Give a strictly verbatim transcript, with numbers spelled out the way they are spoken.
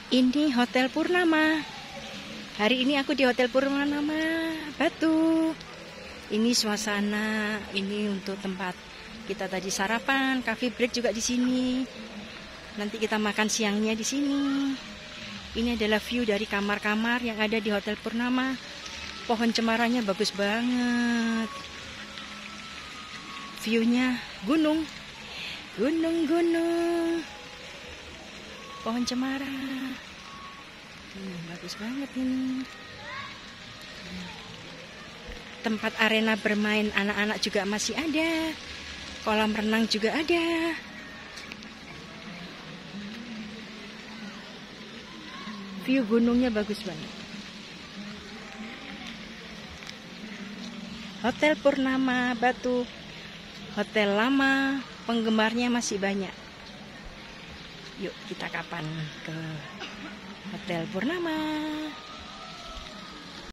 Ini Hotel Purnama. Hari ini aku di Hotel Purnama Batu. Ini suasana, ini untuk tempat kita tadi sarapan, coffee break juga di sini. Nanti kita makan siangnya di sini. Ini adalah view dari kamar-kamar yang ada di Hotel Purnama. Pohon cemarannya bagus banget. View-nya gunung. Gunung-gunung. Pohon cemara. Hmm, bagus banget ini. Tempat arena bermain anak-anak juga masih ada. Kolam renang juga ada. View gunungnya bagus banget. Hotel Purnama Batu. Hotel lama, penggemarnya masih banyak. Yuk kita kapan ke Hotel Purnama.